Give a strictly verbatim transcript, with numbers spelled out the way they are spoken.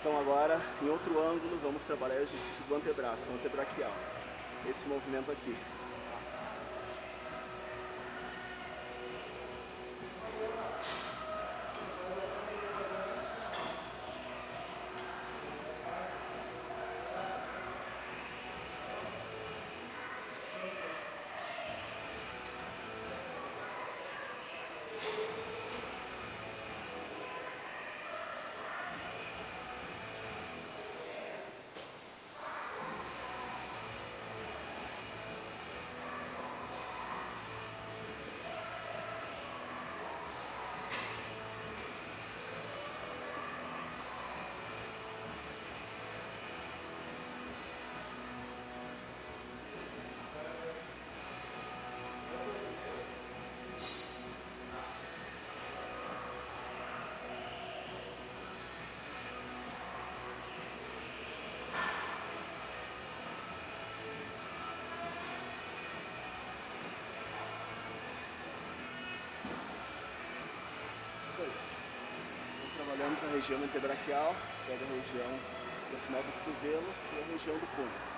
Então agora, em outro ângulo, vamos trabalhar o exercício do antebraço, o antebraquial. Esse movimento aqui. Isso aí. Então, trabalhamos a região antebraquial, pega a região proximal do cotovelo e a região do punho.